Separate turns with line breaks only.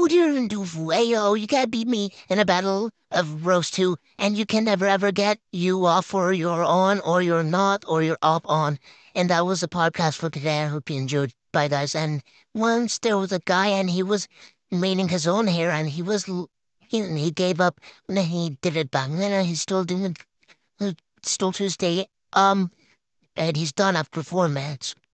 didn't do Ayo, you can't beat me in a battle of roast two, and you can never ever get you off or you're on or you're not or you're up on. And that was the podcast for today. I hope you enjoyed. Bye guys. And once there was a guy and he was mating his own hair and he gave up when he did it back then and he's still doing it still to this day. And he's done after 4 minutes.